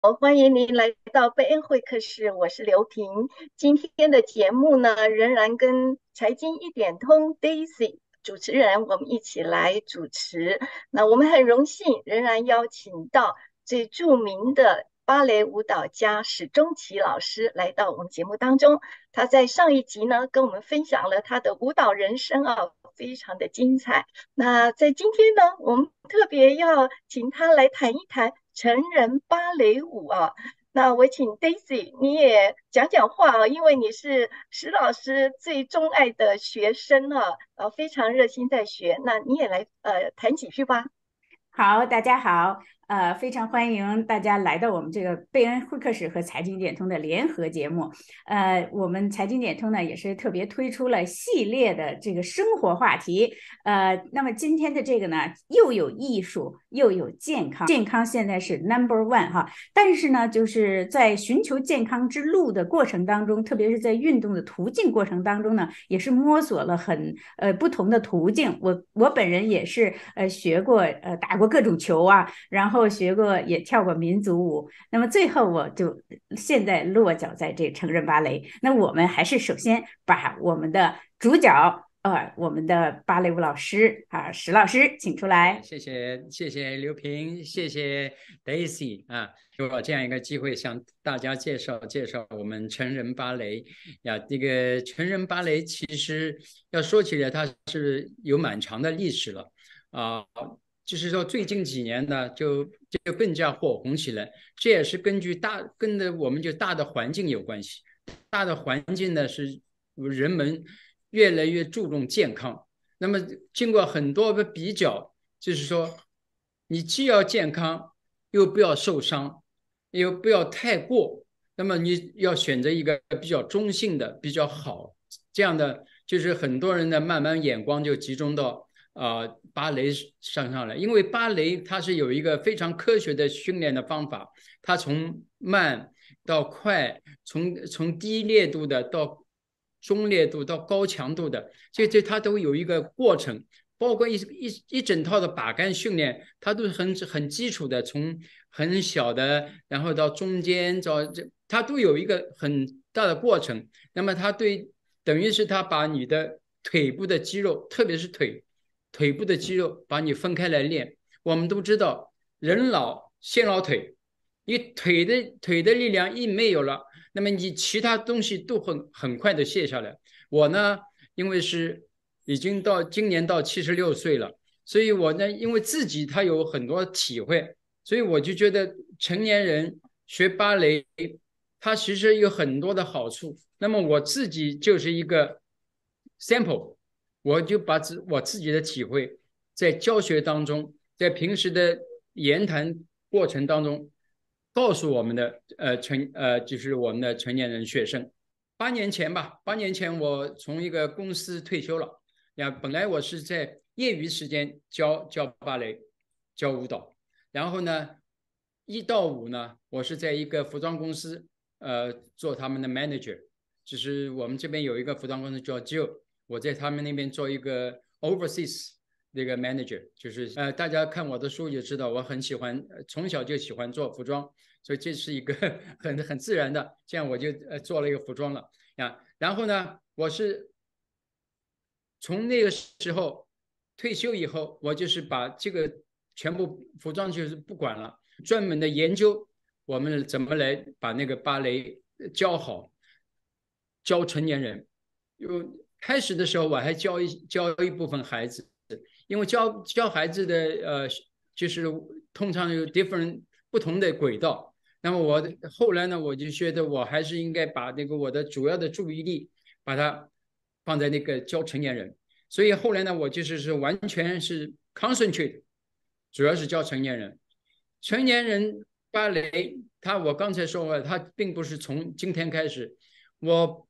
欢迎您来到贝恩会客室，我是刘婷。今天的节目呢，仍然跟财经一点通 Daisy 主持人我们一起来主持。那我们很荣幸，仍然邀请到最著名的芭蕾舞蹈家史钟奇老师来到我们节目当中。他在上一集呢，跟我们分享了他的舞蹈人生啊，非常的精彩。那在今天呢，我们特别要请他来谈一谈成人芭蕾舞啊。那我请 Daisy 你也讲讲话啊，因为你是石老师最钟爱的学生啊，非常热心在学。那你也来谈几句吧。 好，大家好，非常欢迎大家来到我们这个贝恩会客室和财经点通的联合节目。我们财经点通呢也是特别推出了系列的这个生活话题。那么今天的这个呢，又有艺术，又有健康，健康现在是 No.1哈。但是呢，就是在寻求健康之路的过程当中，特别是在运动的途径过程当中呢，也是摸索了很不同的途径。我本人也是学过打过各种球啊，然后学过也跳过民族舞，那么最后我就现在落脚在这成人芭蕾。那我们还是首先把我们的主角。我们的芭蕾舞老师啊，石老师，请出来。 谢谢刘平，谢谢 Daisy 啊，给我这样一个机会向大家介绍我们成人芭蕾呀。这个成人芭蕾其实要说起来，它是有蛮长的历史了啊。就是说最近几年呢，就更加火红起来，这也是跟着我们大的环境有关系。大的环境呢是人们越来越注重健康。那么经过很多的比较，就是说你既要健康，又不要受伤，又不要太过，那么你要选择一个比较中性的、比较好这样的，就是很多人的慢慢眼光就集中到芭蕾上来，因为芭蕾它是有一个非常科学的训练的方法，它从慢到快，从低烈度的到中烈度到高强度的，这它都有一个过程，包括一整套的把杆训练，它都是很基础的，从很小的，然后到中间，它都有一个很大的过程。那么它等于是它把你的腿部的肌肉，特别是腿部的肌肉，把你分开来练。我们都知道，人老先老腿，你腿的力量一没有了，那么你其他东西都很快的卸下来。我呢，因为是已经今年到76岁了，所以我呢，因为自己他有很多体会，所以我就觉得成年人学芭蕾，它其实有很多的好处。那么我自己就是一个 sample，我就把我自己的体会在教学当中，在平时的言谈过程当中，告诉我们的就是我们的成年人学生。8年前我从一个公司退休了呀。本来我是在业余时间教芭蕾、教舞蹈，然后呢1到5呢，我是在一个服装公司做他们的 manager，就是我们这边有一个服装公司叫 Jill，我在他们那边做一个 overseas 那个 manager，就是大家看我的书就知道，我很喜欢，从小就喜欢做服装，所以这是一个很自然的，这样我就做了一个服装了呀。然后呢，我是从那个时候退休以后，我就是把这个全部服装就是不管了，专门的研究我们怎么来把那个芭蕾教好，教成年人。开始的时候我还教一部分孩子，因为教孩子的就是通常有 different 不同的轨道。那么我后来呢，我就觉得我还是应该把那个我的主要的注意力把它放在那个教成年人。所以后来呢，我就是完全是 concentrate，主要是教成年人。成年人芭蕾，我刚才说过，它并不是从今天开始。我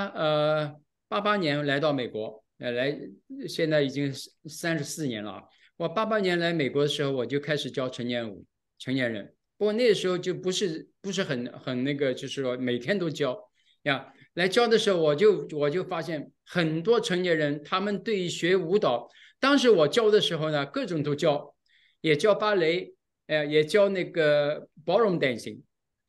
88年来到美国，现在已经34年了。我88年来美国的时候，我就开始教成年人。不过那个时候就不是很那个，就是说每天都教呀。来教的时候，我就发现很多成年人，他们对于学舞蹈，当时我教的时候呢，各种都教，也教芭蕾，也教那个 ballroom dancing，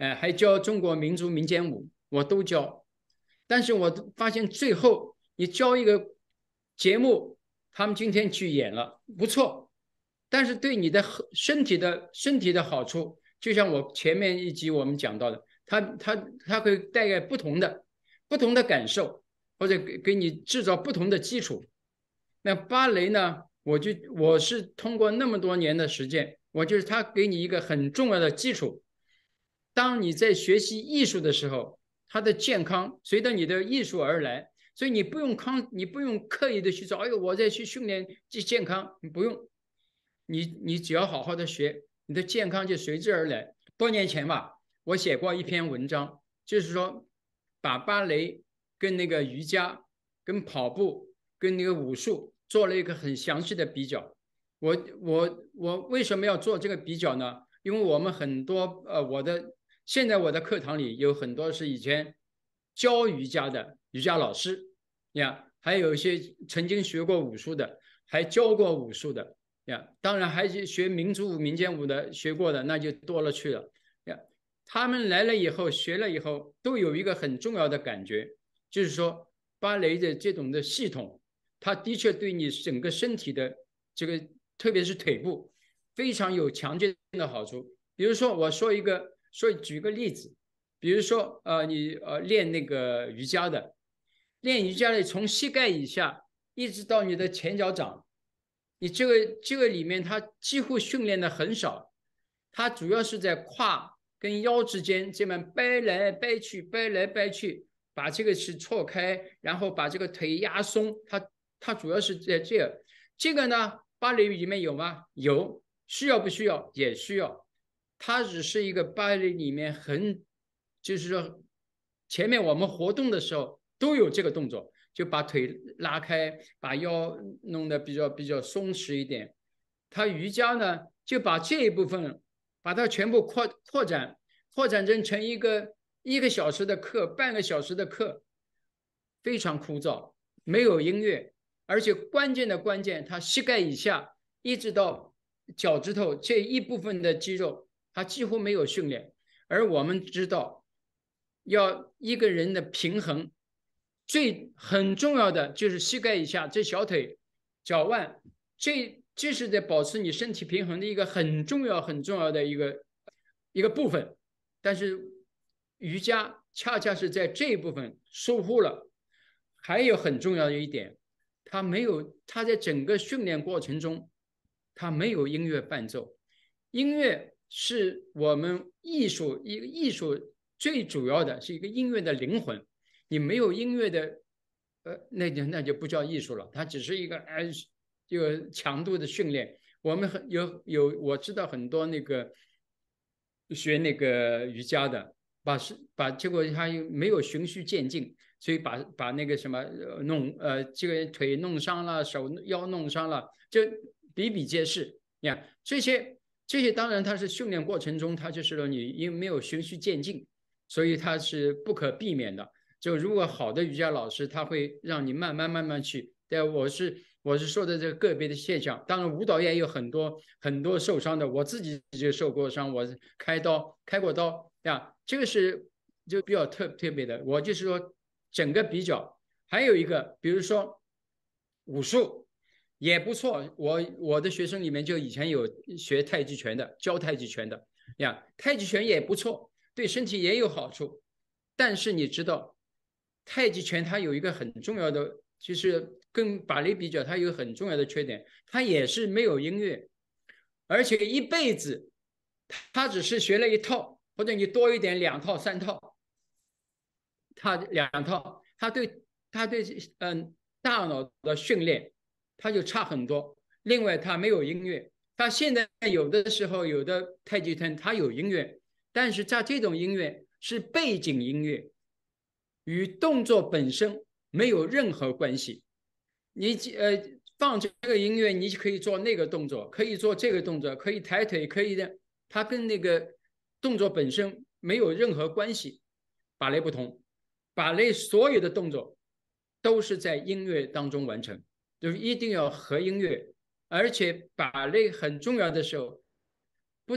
还教中国民族民间舞，我都教。但是我发现最后你教一个节目，他们今天去演了，不错，但是对你的身体的好处，就像我前面一集我们讲到的，它会带来不同的感受，或者给你制造不同的基础。那芭蕾呢，我是通过那么多年的实践，我就是它给你一个很重要的基础。当你在学习艺术的时候，它的健康随着你的艺术而来，所以你不用刻意的去找，哎呦，我在去训练健康，你不用，你只要好好的学，你的健康就随之而来。多年前吧，我写过一篇文章，就是说把芭蕾跟那个瑜伽、跟跑步、跟那个武术做了一个很详细的比较。我为什么要做这个比较呢？因为我们很多现在我的课堂里有很多是以前教瑜伽的瑜伽老师呀，还有一些曾经学过武术的，还教过武术的呀，当然还是学民族舞、民间舞的学过的那就多了去了呀。他们来了以后，学了以后，都有一个很重要的感觉，就是说芭蕾的这种的系统，它的确对你整个身体的这个，特别是腿部，非常有强健的好处。比如说，举个例子，比如说你练那个瑜伽的，练瑜伽的从膝盖以下一直到你的前脚掌，你这个里面它几乎训练的很少，它主要是在胯跟腰之间这么掰来掰去，掰来掰去，把这个是错开，然后把这个腿压松，它主要是在这样。这个呢，芭蕾里面有吗？有，需要不需要？也需要。它只是一个芭蕾里面就是说前面我们活动的时候都有这个动作，就把腿拉开，把腰弄得比较松弛一点。它瑜伽呢，就把这一部分把它全部扩展成一个小时的课，半个小时的课，非常枯燥，没有音乐，而且关键，它膝盖以下一直到脚趾头这一部分的肌肉，它几乎没有训练。而我们知道，要一个人的平衡，很重要的就是膝盖以下这小腿、脚腕，这是在保持你身体平衡的一个很重要的一个部分。但是瑜伽恰恰是在这一部分疏忽了。还有很重要的一点，它在整个训练过程中，它没有音乐伴奏。音乐是我们艺术最主要的是一个音乐的灵魂。你没有音乐的，那就不叫艺术了，它只是一个这个强度的训练。我们我知道很多那个学那个瑜伽的，结果他没有循序渐进，所以把那个什么这个腿弄伤了，手腰弄伤了，就比比皆是。你看这些当然它是训练过程中，它就是说你因为没有循序渐进，所以它是不可避免的。就如果好的瑜伽老师，他会让你慢慢去。对，我是说的这个个别的现象。当然，舞蹈也有很多受伤的，我自己就受过伤，我开过刀呀，这个是就比较特别的。我就是说整个比较，还有一个，比如说武术也不错。我的学生里面就以前有学太极拳的，教太极拳的呀，太极拳也不错，对身体也有好处。但是你知道，太极拳它有一个很重要的，就是跟芭蕾比较，它有很重要的缺点，它也是没有音乐，而且一辈子他只是学了一套，或者你多一点2套3套，他2套，他对大脑的训练他就差很多。另外他没有音乐，他现在有的时候有的太极拳他有音乐，但是他这种音乐是背景音乐，与动作本身没有任何关系。你放这个音乐，你可以做那个动作，可以做这个动作，可以抬腿，可以的，它跟那个动作本身没有任何关系。芭蕾不同，芭蕾所有的动作都是在音乐当中完成，就是一定要和音乐。而且芭蕾很重要的时候，不但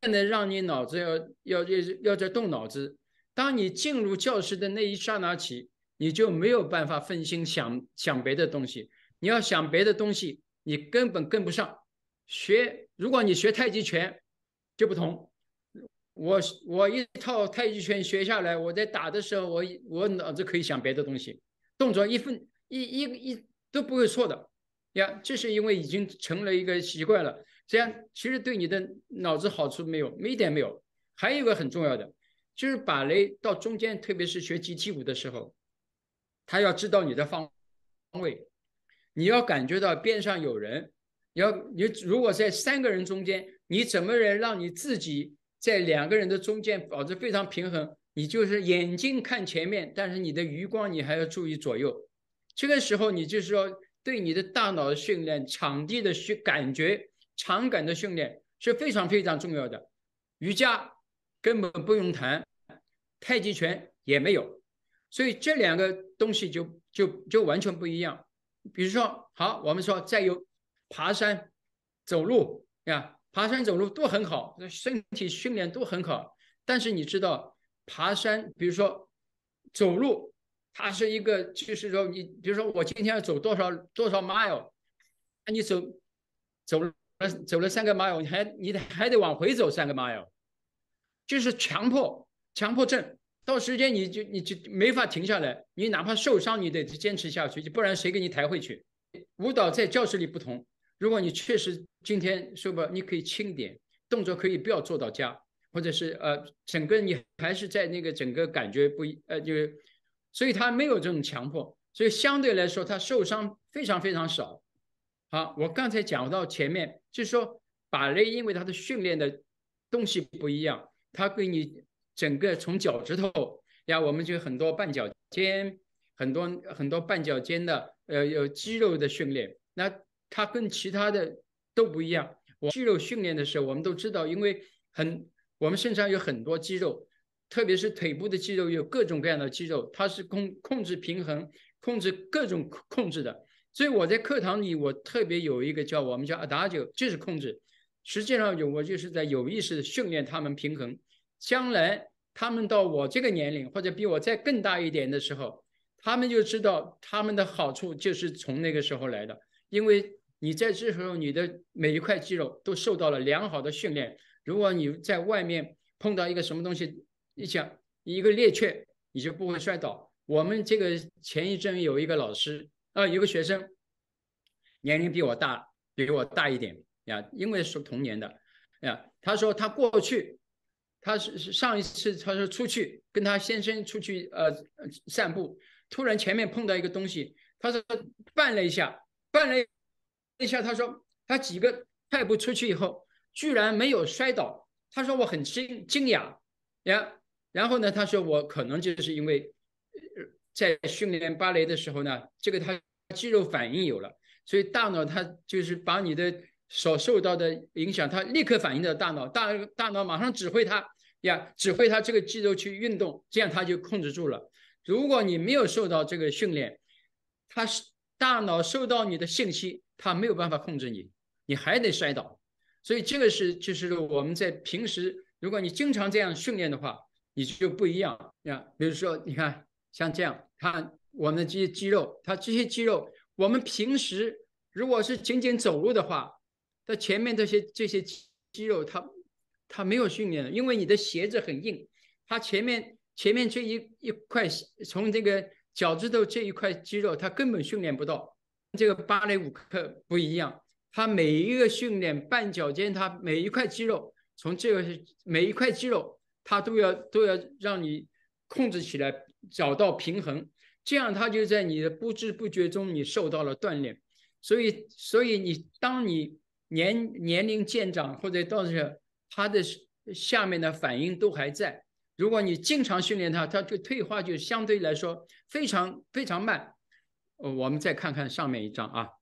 的让你脑子要在动脑子。当你进入教室的那一刹那起，你就没有办法分心想别的东西。你要想别的东西，你根本跟不上。如果你学太极拳就不同，我一套太极拳学下来，我在打的时候，我脑子可以想别的东西，动作一都不会错的呀。这是因为已经成了一个习惯了，这样其实对你的脑子好处没有，一点没有。还有一个很重要的，就是芭蕾到中间，特别是学集体舞的时候，他要知道你的方位，你要感觉到边上有人，你如果在3个人中间，你怎么能让你自己在2个人的中间保持非常平衡？你就是眼睛看前面，但是你的余光你还要注意左右。这个时候，你就是说对你的大脑的训练、场地的感觉、场感的训练是非常非常重要的。瑜伽根本不用谈，太极拳也没有，所以这2个东西就完全不一样。比如说，好，我们说再有爬山、走路呀，爬山走路都很好，身体训练都很好。但是你知道，爬山，比如说走路，它是一个，就是说你，比如说我今天要走多少 mile， 你走了3个 mile， 你还得往回走3个 mile， 就是强迫症。到时间你就没法停下来，你哪怕受伤你得坚持下去，不然谁给你抬回去？舞蹈在教室里不同，如果你确实今天说吧，你可以轻点，动作可以不要做到家，或者是整个你还是在那个整个感觉就是所以他没有这种强迫，所以相对来说他受伤非常非常少。好，我刚才讲到前面就是说芭蕾因为它的训练的东西不一样，它给你整个从脚趾头呀，我们就很多半脚尖，很多半脚尖的有肌肉的训练，那它跟其他的都不一样。肌肉训练的时候，我们都知道，因为我们身上有很多肌肉，特别是腿部的肌肉有各种各样的肌肉，它是控制平衡、控制各种控制的。所以我在课堂里，我特别有一个我们叫 adagio， 就是控制。实际上我就是在有意识的训练他们平衡。将来他们到我这个年龄，或者比我再更大一点的时候，他们就知道他们的好处就是从那个时候来的。因为你在这时候，你的每一块肌肉都受到了良好的训练。如果你在外面碰到一个什么东西，一个趔趄，你就不会摔倒。我们这个前一阵有一个老师有个学生，年龄比我大一点呀，因为是同年的呀。他说他过去，他是上一次他说出去跟他先生出去散步，突然前面碰到一个东西，他说绊了一下，他说他几个快步出去以后，居然没有摔倒。他说我很惊讶呀。然后呢，他说我可能就是因为在训练芭蕾的时候呢，这个他肌肉反应有了，所以大脑它就是把你的所受到的影响，它立刻反映到大脑，大脑马上指挥它这个肌肉去运动，这样它就控制住了。如果你没有受到这个训练，大脑收到你的信息，它没有办法控制你，你还得摔倒。所以这个就是我们在平时，如果你经常这样训练的话，你就不一样呀。比如说，你看像这样，我们的这些肌肉，我们平时如果是仅仅走路的话，它前面这些肌肉它没有训练的，因为你的鞋子很硬，它前面这一块从这个脚趾头这一块肌肉，它根本训练不到。这个芭蕾舞课不一样，它每一个训练半脚尖，它每一块肌肉，从这个每一块肌肉，它都要让你控制起来，找到平衡，这样它就在你的不知不觉中，你受到了锻炼。所以当你年龄渐长，或者到这它的下面的反应都还在。如果你经常训练它，它就退化就相对来说非常非常慢。我们再看看上面一张啊，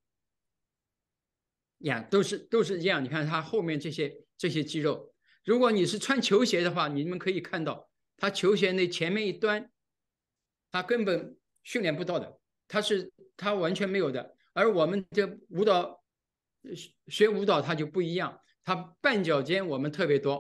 呀，都是一样。你看它后面这些肌肉，如果你是穿球鞋的话，你们可以看到，它球鞋那前面一端，它根本训练不到的，它完全没有的。而我们这学舞蹈它就不一样，它半脚尖我们特别多，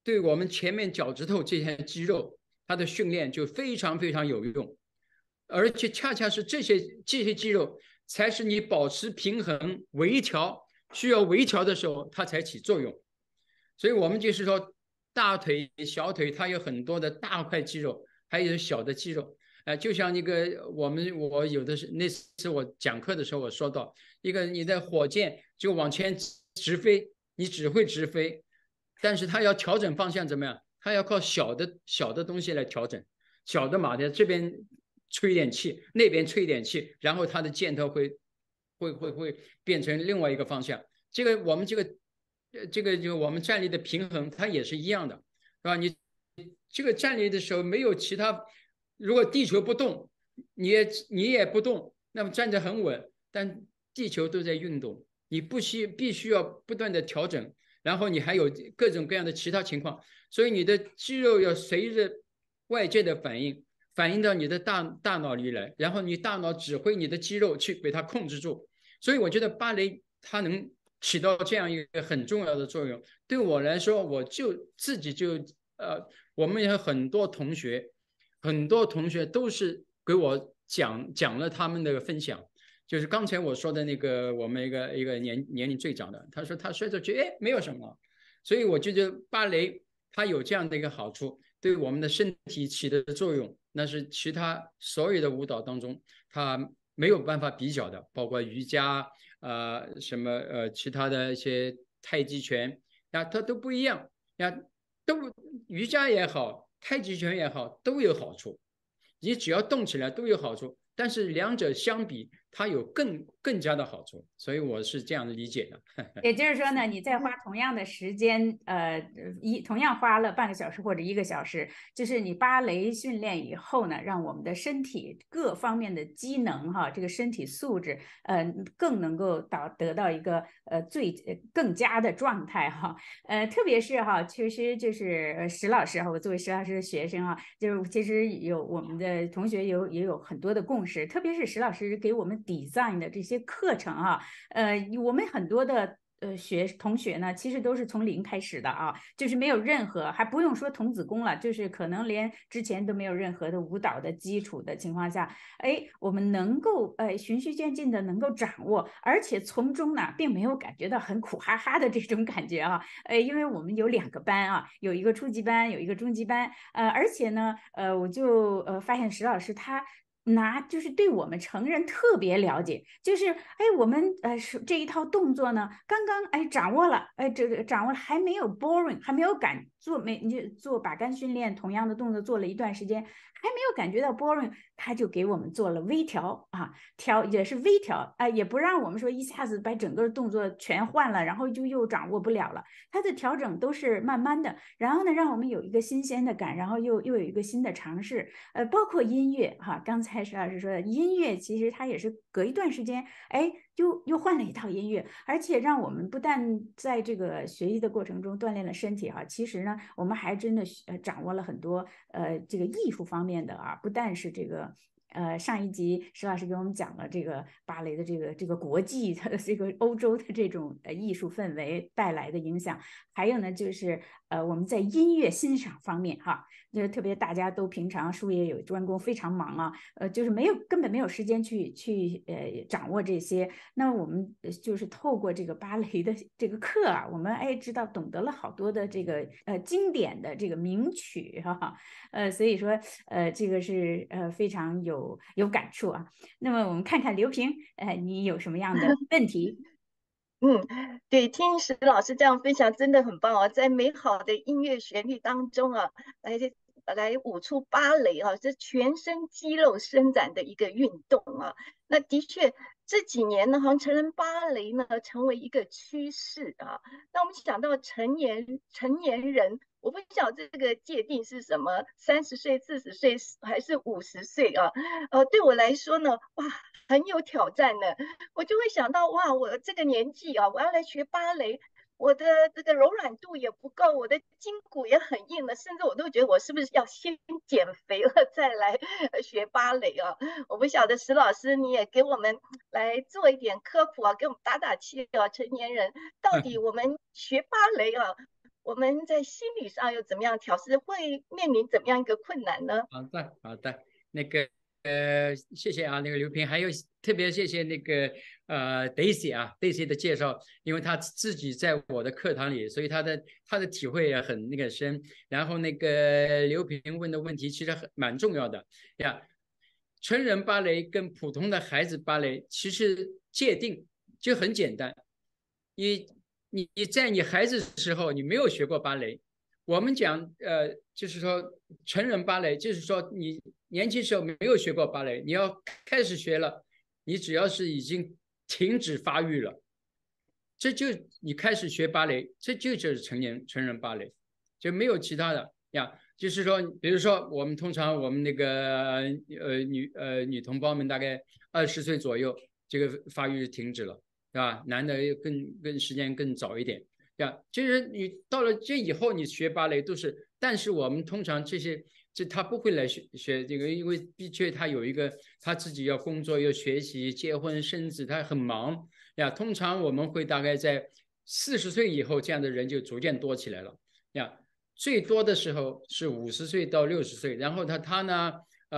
对我们前面脚趾头这些肌肉，它的训练就非常非常有用，而且恰恰是这些肌肉才是你保持平衡、微调需要微调的时候，它才起作用。所以我们就是说，大腿、小腿它有很多的大块肌肉，还有小的肌肉。就像一个我有的是那次我讲课的时候我说到，一个你的火箭就往前直飞，你只会直飞，但是它要调整方向怎么样？它要靠小的东西来调整，小的马达这边吹一点气，那边吹一点气，然后它的箭头会变成另外一个方向。这个我们这个就我们站立的平衡，它也是一样的，是吧？你这个站立的时候没有其他，如果地球不动，你也不动，那么站着很稳，但地球都在运动，你必须要不断的调整，然后你还有各种各样的其他情况，所以你的肌肉要随着外界的反映到你的大脑里来，然后你大脑指挥你的肌肉去给它控制住。所以我觉得芭蕾它能起到这样一个很重要的作用。对我来说，我就自己就我们有很多同学都是给我讲了他们的分享。就是刚才我说的那个，我们一个年龄最长的，他说他摔着觉得没有什么，所以我就觉得芭蕾它有这样的一个好处，对我们的身体起的作用，那是其他所有的舞蹈当中它没有办法比较的，包括瑜伽什么其他的一些太极拳它都不一样呀，都瑜伽也好，太极拳也好，都有好处，你只要动起来都有好处，但是两者相比，它有更加的好处，所以我是这样的理解的。 也就是说呢，你再花同样的时间，同样花了半个小时或者1个小时，就是你芭蕾训练以后呢，让我们的身体各方面的机能哈，这个身体素质，更能够得到一个更佳的状态哈，特别是哈，其实就是石老师哈，我作为石老师的学生啊，就是其实我们的同学也有很多的共识，特别是石老师给我们 design 的这些课程啊。我们很多的同学呢，其实都是从零开始的啊，就是没有任何，还不用说童子功了，就是可能连之前都没有任何的舞蹈的基础的情况下，我们能够循序渐进的能够掌握，而且从中呢，并没有感觉到很苦哈哈的这种感觉啊，因为我们有2个班啊，有一个初级班，有一个中级班，而且呢，我就发现石老师他。就是对我们成人特别了解，就是我们这一套动作呢，刚刚掌握了，这个掌握了还没有 boring，还没有你就做把杆训练，同样的动作做了一段时间，还没有感觉到 boring，他就给我们做了微调啊，也是微调，也不让我们说一下子把整个动作全换了，然后就又掌握不了了，他的调整都是慢慢的，然后呢，让我们有一个新鲜的感，然后又有一个新的尝试，包括音乐哈，刚才石老师说的音乐，其实它也是隔一段时间，又换了一套音乐，而且让我们不但在这个学习的过程中锻炼了身体哈，其实呢，我们还真的掌握了很多这个艺术方面的啊，不但是这个。上一集石老师给我们讲了这个芭蕾的这个国际的这个欧洲的这种艺术氛围带来的影响，还有呢就是我们在音乐欣赏方面哈，就是特别大家都平常术业有专攻，非常忙啊，就是根本没有时间去掌握这些。那我们就是透过这个芭蕾的这个课啊，我们懂得了好多的这个经典的这个名曲哈，所以说这个是非常有感触啊。那么我们看看刘平，你有什么样的问题？ 对，听石老师这样分享真的很棒哦，在美好的音乐旋律当中啊，来舞出芭蕾啊，这全身肌肉伸展的一个运动啊。那的确这几年呢，好像成人芭蕾呢成为一个趋势啊。那我们想到成年人，我不晓得这个界定是什么，30岁、40岁还是50岁啊？对我来说呢，哇，很有挑战呢。我就会想到，哇，我这个年纪啊，我要来学芭蕾，我的这个柔软度也不够，我的筋骨也很硬了，甚至我都觉得我是不是要先减肥了再来学芭蕾啊？我不晓得石老师你也给我们来做一点科普啊，给我们打气啊，成年人到底我们学芭蕾啊， 我们在心理上又怎么样调试？会面临怎么样一个困难呢？ 好的，好的，那个谢谢啊，那个刘平，还有特别谢谢那个Daisy 啊，Daisy 的介绍，因为他自己在我的课堂里，所以他的体会也很那个深。然后那个刘平问的问题其实蛮重要的呀。成人芭蕾跟普通的孩子芭蕾其实界定就很简单，你在你孩子的时候你没有学过芭蕾。我们讲就是说成人芭蕾，就是说你年轻时候没有学过芭蕾，你要开始学了，你只要是已经停止发育了，这就你开始学芭蕾，这就是成人芭蕾，就没有其他的呀。就是说，比如说我们那个女同胞们大概20岁左右，这个发育停止了，对吧？男的更时间更早一点。呀，就是你到了这以后，你学芭蕾都是，但是我们通常他不会来学这个，因为的确他有一个他自己要工作、要学习、结婚、生子，他很忙呀。通常我们会大概在40岁以后，这样的人就逐渐多起来了呀。最多的时候是50岁到60岁，然后他呢，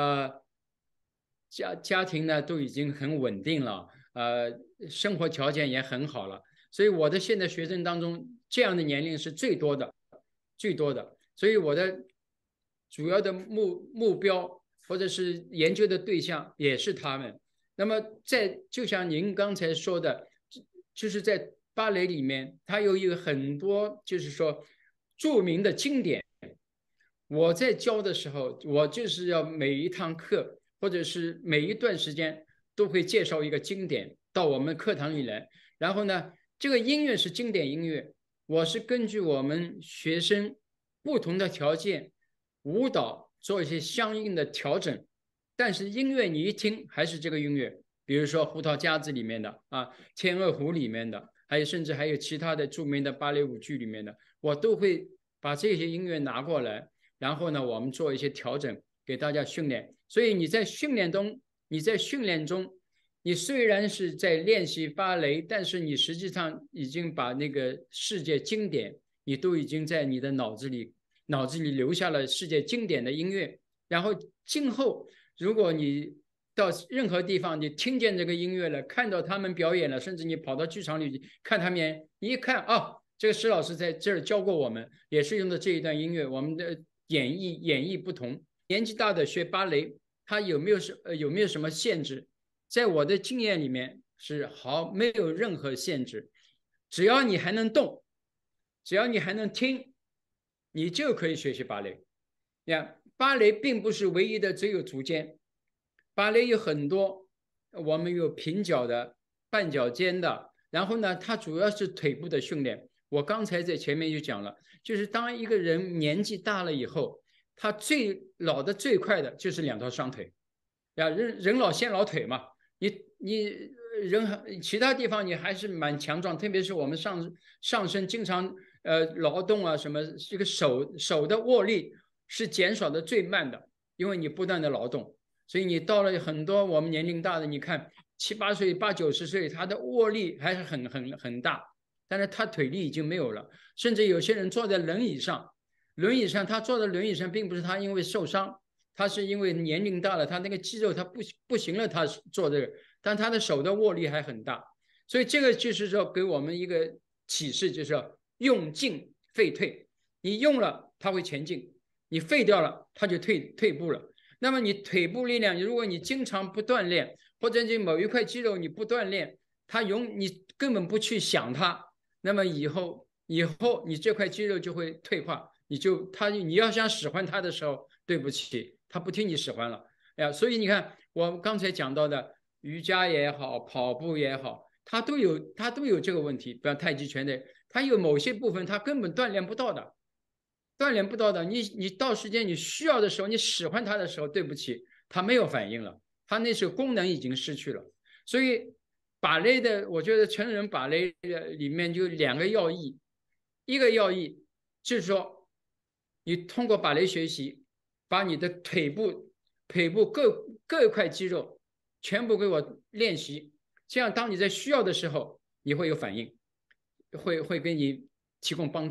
家庭呢都已经很稳定了，生活条件也很好了。所以我的现在学生当中，这样的年龄是最多的，最多的。所以我的主要的目标或者是研究的对象也是他们。那么就像您刚才说的，就是在芭蕾里面，它有一个很多就是说著名的经典。我在教的时候，我就是要每一堂课或者是每一段时间都会介绍一个经典到我们课堂里来。然后呢，这个音乐是经典音乐，我是根据我们学生不同的条件，舞蹈做一些相应的调整。但是音乐你一听还是这个音乐，比如说《胡桃夹子》里面的啊，《天鹅湖》里面的，甚至还有其他的著名的芭蕾舞剧里面的，我都会把这些音乐拿过来，然后呢，我们做一些调整，给大家训练。所以你在训练中，你虽然是在练习芭蕾，但是你实际上已经把那个世界经典，你都已经在你的脑子里留下了世界经典的音乐。然后今后如果你到任何地方，你听见这个音乐了，看到他们表演了，甚至你跑到剧场里看他们，你一看啊，这个施老师在这儿教过我们，也是用的这一段音乐，我们的演绎不同。年纪大的学芭蕾，他有没有什么限制？在我的经验里面是没有任何限制，只要你还能动，只要你还能听，你就可以学习芭蕾。芭蕾并不是唯一的只有足尖，芭蕾有很多，我们有平脚的、半脚尖的，然后呢，它主要是腿部的训练。我刚才在前面就讲了，就是当一个人年纪大了以后，他最老的最快的就是2条双腿，人老先老腿嘛。你人其他地方你还是蛮强壮，特别是我们上身经常劳动啊什么，这个手的握力是减少的最慢的，因为你不断的劳动。所以你到了很多我们年龄大的，你看7、8岁、8、90岁，他的握力还是很大，但是他腿力已经没有了。甚至有些人坐在轮椅上，他坐在轮椅上，并不是他因为受伤，他是因为年龄大了，他那个肌肉他不行了，他做这个，但他的手的握力还很大。所以这个就是说给我们一个启示，就是要用进废退，你用了它会前进，你废掉了它就退步了。那么你腿部力量，如果你经常不锻炼，或者你某一块肌肉你不锻炼，你根本不去想它，那么以后你这块肌肉就会退化，你要想使唤它的时候，对不起，它不听你使唤了。所以你看我刚才讲到的瑜伽也好，跑步也好，它都有这个问题。比方太极拳的，它有某些部分它根本锻炼不到的。你到时间你需要的时候，你使唤它的时候，对不起，它没有反应了，它那时候功能已经失去了。所以芭蕾的，我觉得成人芭蕾里面就2个要义，一个要义就是说，你通过芭蕾学习，把你的腿部各一块肌肉全部给我练习，这样当你在需要的时候，你会有反应，会给你提供帮助。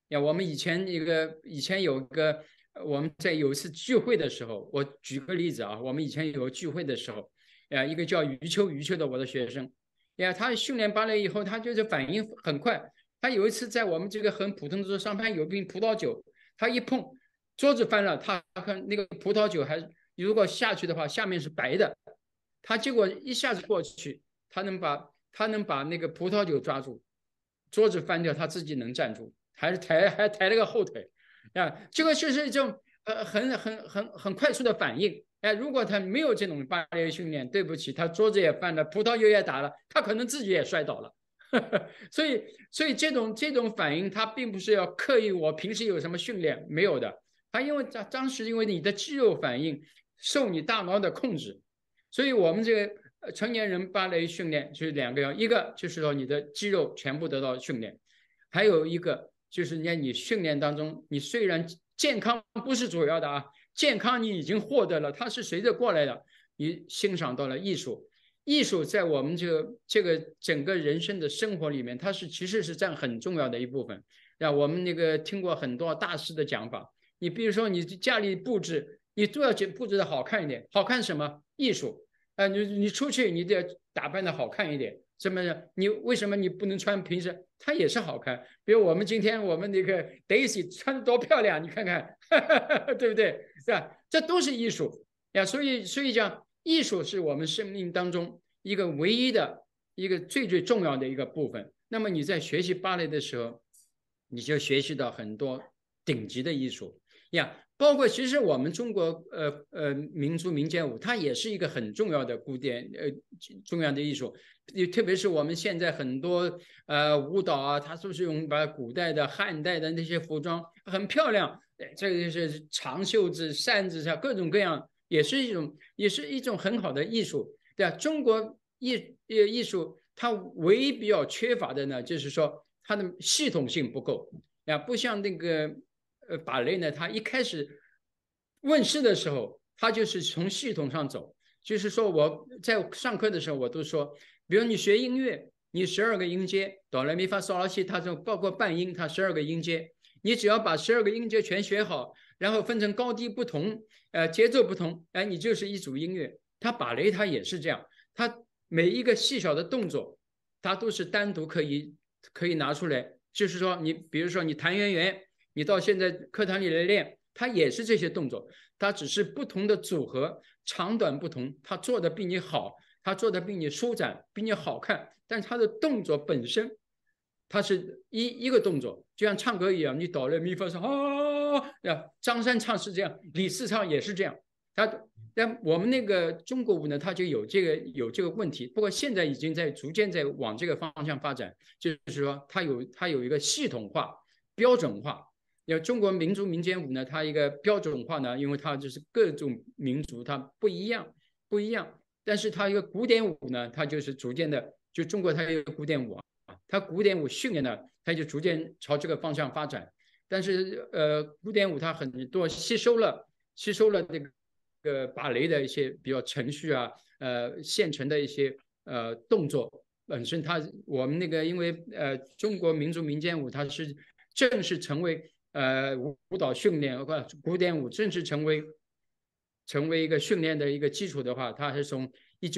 呀，我们以前有一个，我们在有一次聚会的时候，我举个例子啊，我们以前有个聚会的时候，一个叫余秋的我的学生，呀，他训练芭蕾以后，他就是反应很快。他有一次在我们这个很普通的桌上盘有瓶葡萄酒，他一碰桌子翻了，他看那个葡萄酒还如果下去的话，下面是白的，他结果一下子过去，他能把那个葡萄酒抓住，桌子翻掉，他自己能站住，还抬了个后腿，啊，这个就是一种很快速的反应。哎，如果他没有这种芭蕾训练，对不起，他桌子也翻了，葡萄酒也打了，他可能自己也摔倒了。所以这种反应，它并不是要刻意我平时有什么训练没有的，它因为当时因为你的肌肉反应受你大脑的控制，所以我们这个成年人芭蕾训练就是两个，一个就是说你的肌肉全部得到训练，还有一个就是在你训练当中，你虽然健康不是主要的啊，健康你已经获得了，它是随着过来的，你欣赏到了艺术。艺术在我们这个整个人生的生活里面，它其实是占很重要的一部分。我们那个听过很多大师的讲法，你比如说你家里布置，你都要布置的好看一点，好看什么？艺术。你出去你得打扮的好看一点，什么？你为什么你不能穿平时？它也是好看。比如我们今天我们那个 Daisy 穿的多漂亮，你看看，对不对？是吧？这都是艺术呀。所以讲，艺术是我们生命当中一个唯一的一个最重要的一个部分。那么你在学习芭蕾的时候，你就学习到很多顶级的艺术呀。包括其实我们中国民族民间舞，它也是一个很重要的古典重要的艺术，特别是我们现在很多舞蹈啊，它都是用把古代的汉代的那些服装很漂亮，这个就是长袖子、扇子上各种各样，也是一种很好的艺术，对吧？中国艺术它唯一比较缺乏的呢，就是说它的系统性不够呀，不像那个。芭蕾呢，它一开始问世的时候，它就是从系统上走。就是说我在上课的时候，我都说，比如你学音乐，你12个音阶，哆来咪发嗦拉西，它就包括半音，它12个音阶，你只要把12个音阶全学好，然后分成高低不同，节奏不同，哎，你就是一组音乐。它芭蕾它也是这样，它每一个细小的动作，它都是单独可以拿出来。就是说，你比如说你弹圆圆。你到现在课堂里来练，它也是这些动作，它只是不同的组合，长短不同，它做的比你好，它做的比你舒展，比你好看，但它的动作本身，它是一个动作，就像唱歌一样，你哆来咪发嗦啊，张三唱是这样，李四唱也是这样，但我们那个中国舞呢，它就有这个问题，不过现在已经逐渐在往这个方向发展，就是说它有一个系统化、标准化。中国民族民间舞呢，它一个标准化呢，因为它就是各种民族它不一样，但是它一个古典舞呢，它就是逐渐的，就中国它有古典舞啊，它古典舞训练呢，它就逐渐朝这个方向发展。但是古典舞它很多吸收了这个芭蕾的一些比较程序啊，现成的一些动作本身我们那个因为中国民族民间舞它是正式成为舞蹈训练古典舞正式成为一个训练的一个基础的话，它是从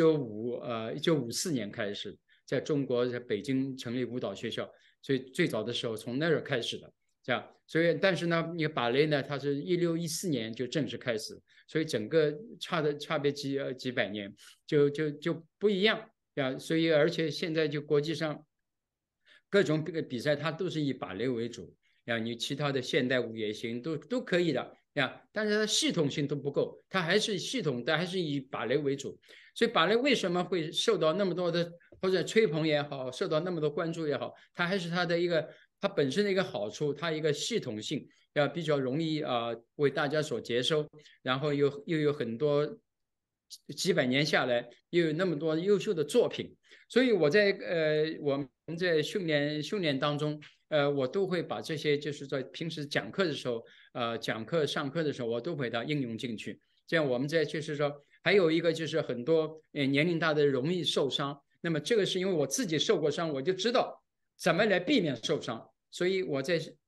1954年开始，在中国在北京成立舞蹈学校，所以最早的时候从那儿开始的，这样。所以但是呢，你芭蕾呢，它是1614年就正式开始，所以整个差别几百年，就不一样呀。所以而且现在就国际上各种比赛，它都是以芭蕾为主。你其他的现代舞也行，都可以的呀。但是它系统性都不够，它还是但还是以芭蕾为主。所以芭蕾为什么会受到那么多的或者吹捧也好，受到那么多关注也好，它还是它本身的一个好处，它一个系统性比较容易为大家所接受，然后又有很多几百年下来又有那么多优秀的作品，所以我们在训练当中。我都会把这些，就是在平时讲课的时候，上课的时候，我都会把它应用进去。这样我们就是说，还有一个就是很多年龄大的容易受伤，那么这个是因为我自己受过伤，我就知道怎么来避免受伤。所以我在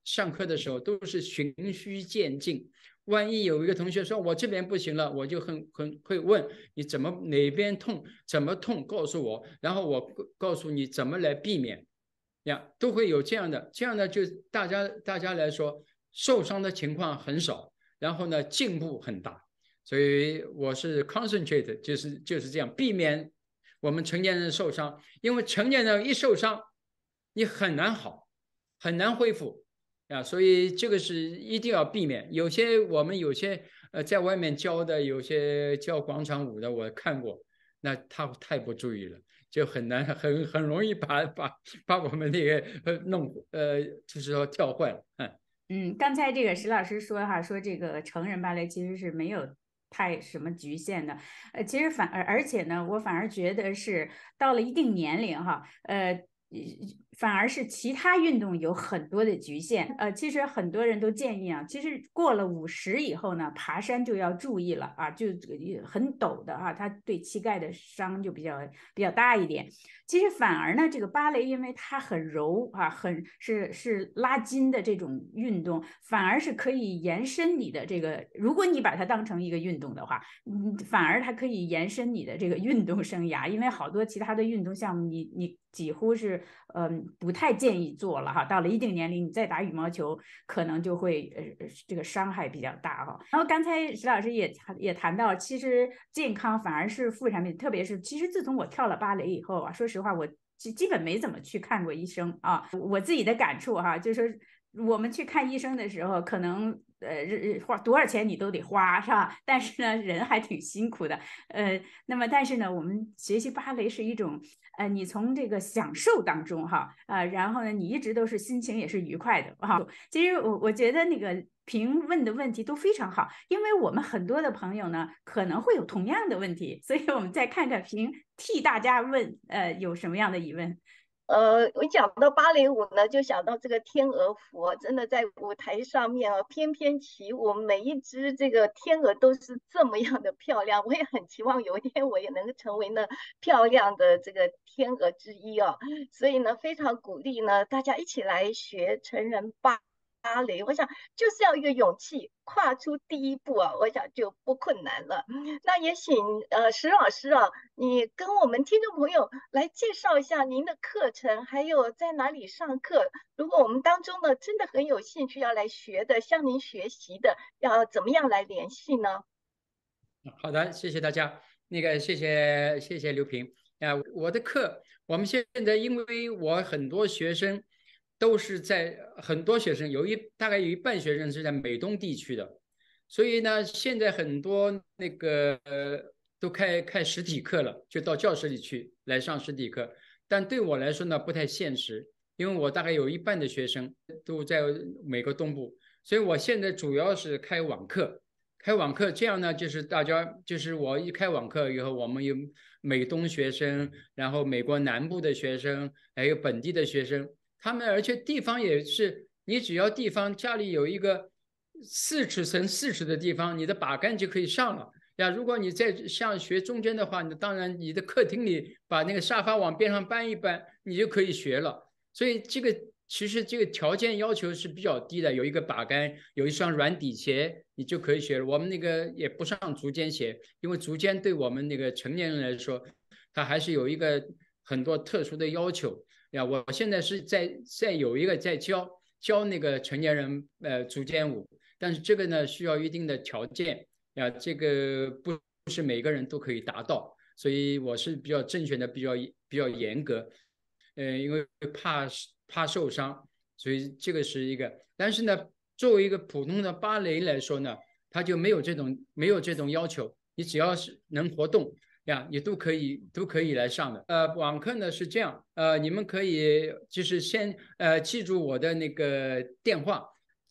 上课的时候都是循序渐进。万一有一个同学说我这边不行了，我就很会问你怎么哪边痛，怎么痛告诉我，然后我告诉你怎么来避免呀，都会有这样的，就大家来说受伤的情况很少，然后呢进步很大，所以我是 concentrate 就是这样避免我们成年人受伤，因为成年人一受伤你很难好，很难恢复。所以这个是一定要避免。我们有些在外面教的，有些教广场舞的，我看过，那他太不注意了，就很难，很容易把我们那个弄就是说跳坏了。 刚才这个石老师说哈，说这个成人芭蕾其实是没有太什么局限的，其实而且呢，我反而觉得是到了一定年龄哈，反而是其他运动有很多的局限。其实很多人都建议啊，其实过了50以后呢，爬山就要注意了啊，就很陡的啊，它对膝盖的伤就比较大一点。其实反而呢，这个芭蕾因为它很柔啊，是拉筋的这种运动，反而是可以延伸你的这个，如果你把它当成一个运动的话，反而它可以延伸你的这个运动生涯，因为好多其他的运动项目你几乎是不太建议做了哈。到了一定年龄，你再打羽毛球，可能就会这个伤害比较大哈。然后刚才石老师也谈到，其实健康反而是副产品，特别是其实自从我跳了芭蕾以后啊，说实话我基本没怎么去看过医生啊。我自己的感触哈，就是说我们去看医生的时候，可能花多少钱你都得花，是吧？但是呢，人还挺辛苦的。那么但是呢，我们学习芭蕾是一种你从这个享受当中哈然后呢，你一直都是心情也是愉快的哈。其实我觉得那个评问的问题都非常好，因为我们很多的朋友呢可能会有同样的问题，所以我们再看看评替大家问有什么样的疑问。 我讲到芭蕾舞呢，就想到这个天鹅服，真的在舞台上面啊，翩翩起舞，每一只这个天鹅都是这么样的漂亮。我也很期望有一天我也能够成为那漂亮的这个天鹅之一哦。所以呢，非常鼓励呢大家一起来学成人芭蕾。我想就是要一个勇气，跨出第一步啊，我想就不困难了。那也请石老师啊，你跟我们听众朋友来介绍一下您的课程，还有在哪里上课。如果我们当中呢真的很有兴趣要来学的，向您学习的，要怎么样来联系呢？ 好的，谢谢大家。那个谢谢刘平我的课我们现在因为我很多学生都是很多学生大概有一半学生是在美东地区的，所以呢，现在很多那个都开实体课了，就到教室里去来上实体课。但对我来说呢，不太现实，因为我大概有一半的学生都在美国东部，所以我现在主要是开网课。这样呢，就是大家就是我一开网课以后，我们有美东学生，然后美国南部的学生，还有本地的学生，他们而且地方也是，你只要地方家里有一个4尺乘4尺的地方，你的把杆就可以上了呀。如果你在像学中间的话，那当然你的客厅里把那个沙发往边上搬一搬，你就可以学了。所以其实这个条件要求是比较低的，有一个把杆，有一双软底鞋，你就可以学了。我们那个也不上足尖鞋，因为足尖对我们那个成年人来说，它还是有一个很多特殊的要求呀。我现在是有一个在教那个成年人足尖舞，但是这个呢需要一定的条件呀，这个不是每个人都可以达到，所以我是比较正确的，比较严格。因为怕受伤，所以这个是一个。但是呢，作为一个普通的芭蕾来说呢，它就没有这种要求，你只要是能活动呀，你都可以来上的。网课呢是这样，你们可以就是先记住我的那个电话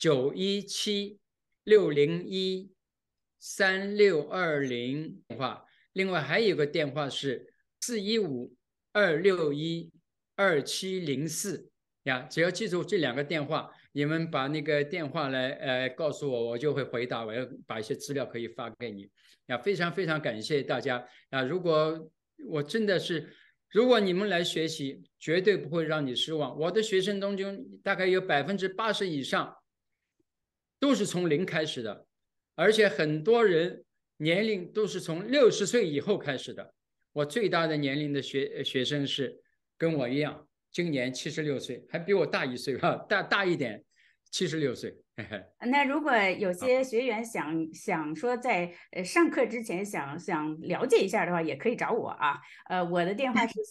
917-601-3620电话，另外还有一个电话是415-261-2704呀，只要记住这2个电话，你们把那个电话来告诉我，我就会回答，我要把一些资料可以发给你呀。非常非常感谢大家啊！如果我真的是如果你们来学习，绝对不会让你失望。我的学生当中，大概有80%以上都是从零开始的，而且很多人年龄都是从60岁以后开始的。我最大的年龄的学生是跟我一样，今年76岁，还比我大1岁吧，大一点，76岁。 那如果有好， 些学员想说在上课之前想了解一下的话，也可以找我啊。我的电话是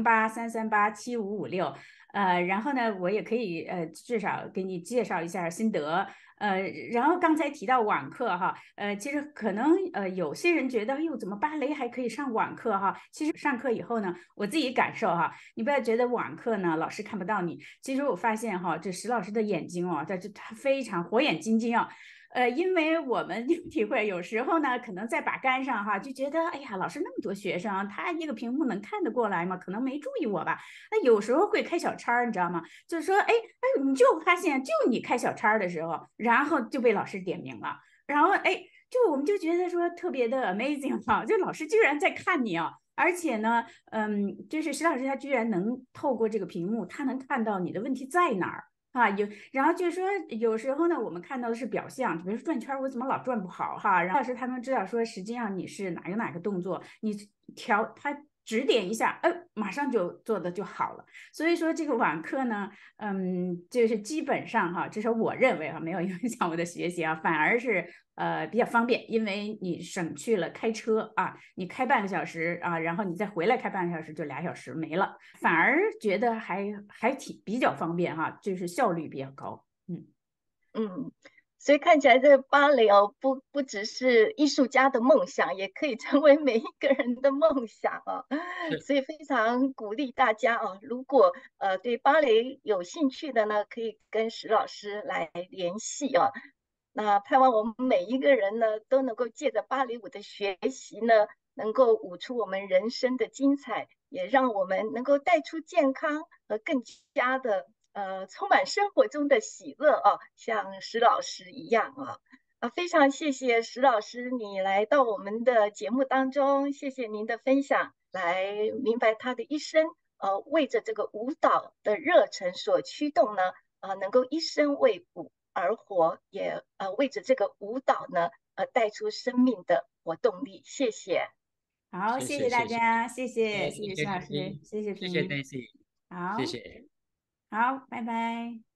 408-338-7556。然后呢，我也可以至少给你介绍一下心得。然后刚才提到网课哈，其实可能有些人觉得，哎呦，怎么芭蕾还可以上网课哈？其实上课以后呢，我自己感受哈，你不要觉得网课呢老师看不到你，其实我发现哈，这石老师的眼睛哦，他非常火眼金睛啊。因为我们有体会，有时候呢，可能在把杆上哈，就觉得，哎呀，老师那么多学生，他一个屏幕能看得过来吗？可能没注意我吧。那有时候会开小差，你知道吗？就是说，哎，你就发现，就你开小差的时候，然后就被老师点名了，然后哎，我们就觉得说特别的 amazing 哈，就老师居然在看你啊！而且呢，就是石老师他居然能透过这个屏幕，他能看到你的问题在哪儿。啊，然后就是说，有时候呢，我们看到的是表象，比如说转圈，我怎么老转不好哈？然后老师他能知道说，实际上你是哪个动作，你他指点一下，马上就做的就好了。所以说这个网课呢，就是基本上哈，至少我认为哈，没有影响我的学习啊，反而是比较方便，因为你省去了开车啊，你开半个小时啊，然后你再回来开半个小时，就2小时没了，反而觉得还比较方便哈，就是效率比较高。 嗯，所以看起来这个芭蕾哦，不只是艺术家的梦想，也可以成为每一个人的梦想哦。 是所以非常鼓励大家哦，如果对芭蕾有兴趣的呢，可以跟石老师来联系哦。那盼望我们每一个人呢，都能够借着芭蕾舞的学习呢，能够舞出我们人生的精彩，也让我们能够带出健康和更加的充满生活中的喜乐啊，像石老师一样啊。非常谢谢石老师你来到我们的节目当中，谢谢您的分享，来明白他的一生，为着这个舞蹈的热忱所驱动呢，能够一生为舞而活，也为着这个舞蹈呢，带出生命的活动力。谢谢。 好，谢谢大谢谢家，谢谢谢谢石老师，谢谢谢谢平， Daisy，谢好谢。 好，拜拜。